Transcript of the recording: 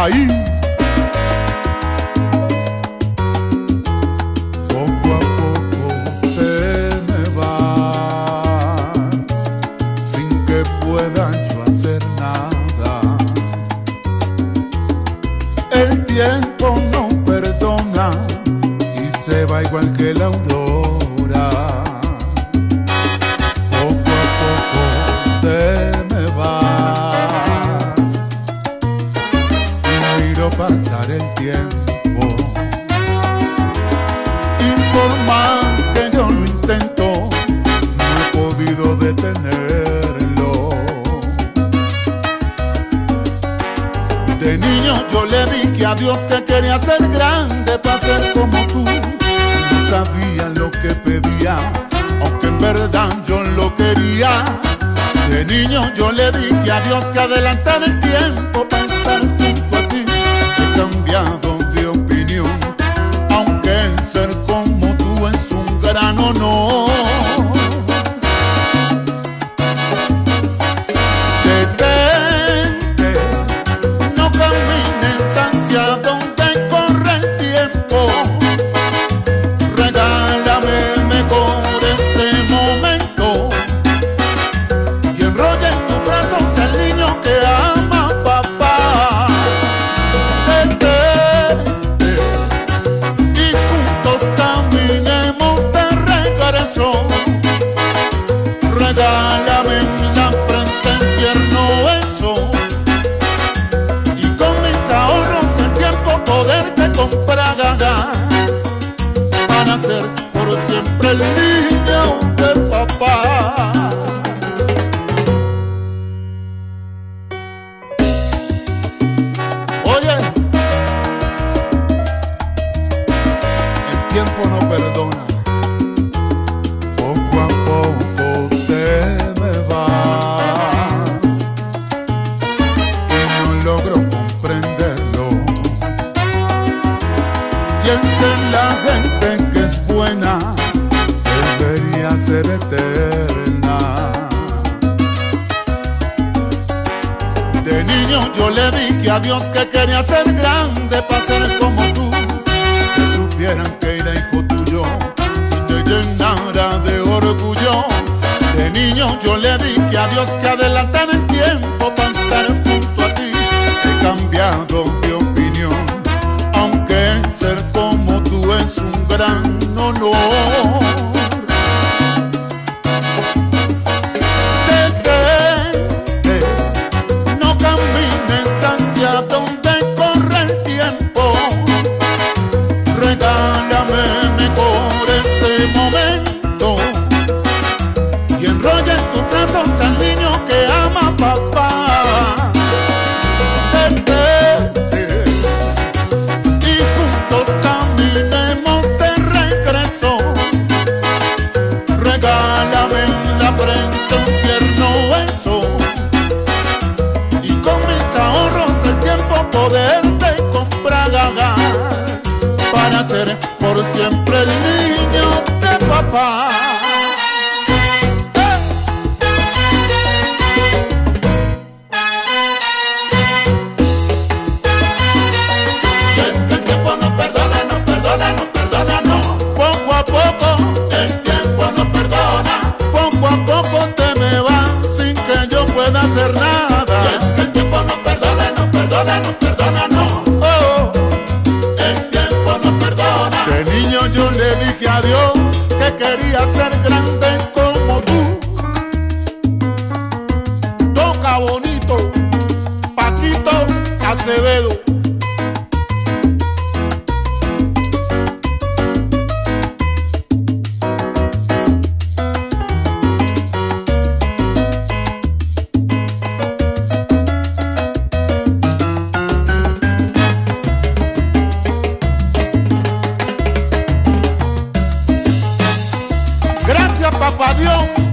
ahí. Poco a poco te me vas, sin que pueda yo hacer nada. El tiempo no perdona y se va igual que la aurora. Poco a poco te me vas y miro pasar el tiempo, y por más que yo lo intento, no he podido detenerlo. De niño yo le dije a Dios que quería ser grande para ser como tú. No sabía lo que pedía, aunque en verdad yo lo quería. De niño yo le dije a Dios que adelantara el tiempo para estar junto a ti. He cambiado de opinión, aunque ser como tú es un gran honor. Detente, no camines hacia donde corre el tiempo. Regálame mejor este momento y enrolla en tus brazos el niño que ama a papá. Detente y juntos caminemos de regreso. Regálame en la frente el tierno beso y con mis ahorros el tiempo poderte comprar, para ser por siempre el niño de papá. Oye, el tiempo no perdona. Poco a poco te me vas y no logro comprenderlo. Y es que la gente que es buena debería ser eterna. De niño yo le dije a Dios que quería ser grande para ser como tú, que supieran que era hijo tuyo y te llenara de orgullo. De niño yo le dije a Dios que adelantara el tiempo para estar junto a ti. He cambiado de opinión, aunque ser como tú es un gran honor. Detente, no camines hacia donde corre el tiempo. Regálame mejor este momento y enrolla en tus brazos al niño que ama a papá. Detente y juntos caminemos de regreso. Regálame en la frente un tierno beso y con mis ahorros el tiempo poderte comprar, para ser por siempre el niño de papá. Y es que el tiempo no perdona, no perdona, no perdona, no. Poco a poco el tiempo no perdona. Poco a poco te me vas sin que yo pueda hacer nada. Y es que el tiempo no perdona, no perdona, no perdona, no. Oh, el tiempo no perdona. De niño yo le dije a Dios que quería ser grande como tú. Toca bonito, Paquito Acevedo. Gracias, papá Dios.